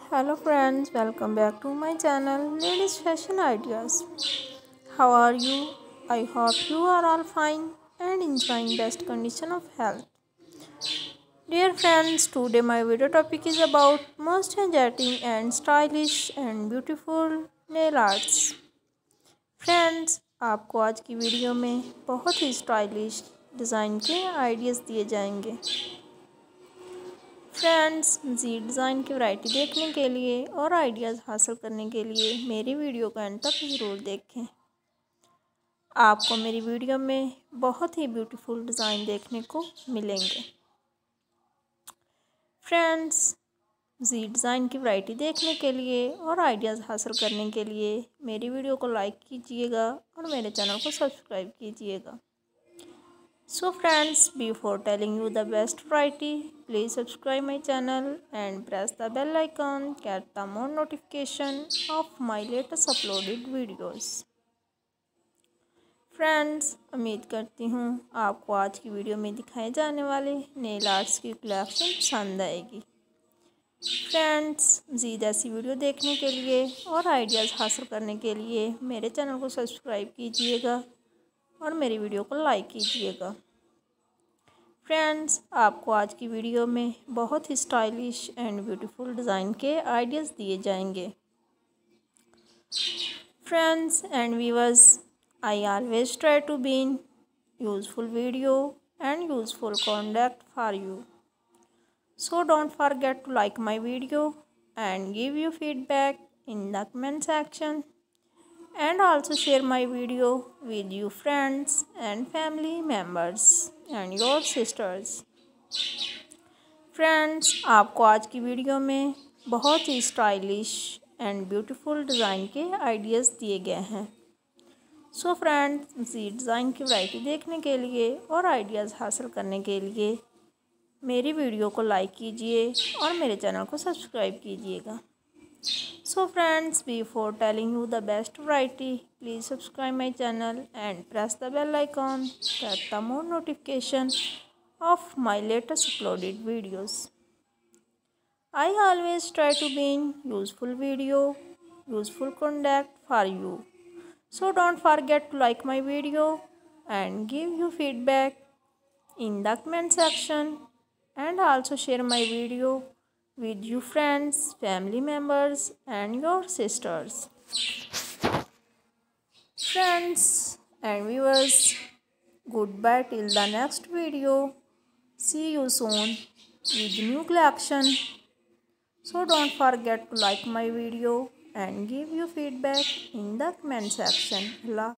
Hello friends, welcome back to my channel Ladies Fashion Ideas. How are you? I hope you are all fine and enjoying best condition of health. Dear friends, today my video topic is about most energetic and stylish and beautiful nail arts. Friends, आपको आज की video में बहुत ही stylish design के ideas दिए जाएंगे। Friends, मज़ीद डिज़ाइन की वैरायटी देखने के लिए और आइडियाज़ हासिल करने के लिए मेरी वीडियो को एंड तक ज़रूर देखें। आपको मेरी वीडियो में बहुत ही ब्यूटीफुल डिज़ाइन देखने को मिलेंगे। फ्रेंड्स, मज़ीद डिज़ाइन की वैरायटी देखने के लिए और आइडियाज़ हासिल करने के लिए मेरी वीडियो को लाइक कीजिएगा और मेरे चैनल को सब्सक्राइब कीजिएगा। So friends, before telling you the best variety, please subscribe my channel and press the bell icon, get the more notification of my latest uploaded videos. Friends, उम्मीद करती हूँ आपको आज की वीडियो में दिखाए जाने वाले नेल आर्ट्स की कलेक्शन पसंद आएगी। फ्रेंड्स, मज़ीद ऐसी वीडियो देखने के लिए और आइडियाज़ हासिल करने के लिए मेरे चैनल को सब्सक्राइब कीजिएगा और मेरी वीडियो को लाइक कीजिएगा। फ्रेंड्स, आपको आज की वीडियो में बहुत ही स्टाइलिश एंड ब्यूटीफुल डिज़ाइन के आइडियाज़ दिए जाएंगे। Friends and viewers, I always try to be in useful video and useful content for you, so don't forget to like my video and give you feedback in the comment section and also share my video with you friends and family members and your sisters. Friends, आपको आज की video में बहुत ही stylish and beautiful design के ideas दिए गए हैं। सो फ्रेंड्स, मज़ीद डिज़ाइन की वैरायटी देखने के लिए और आइडियाज़ हासिल करने के लिए मेरी वीडियो को लाइक कीजिए और मेरे चैनल को सब्सक्राइब कीजिएगा। So friends, before telling you the best variety, please subscribe my channel and press the bell icon, get the more notification of my latest uploaded videos. I always try to bring useful video, useful content for you. So don't forget to like my video and give you feedback in the comment section and also share my video with you friends, family members and your sisters. Friends and viewers, goodbye till the next video. See you soon with new collection. So don't forget to like my video and give you feedback in the comment section.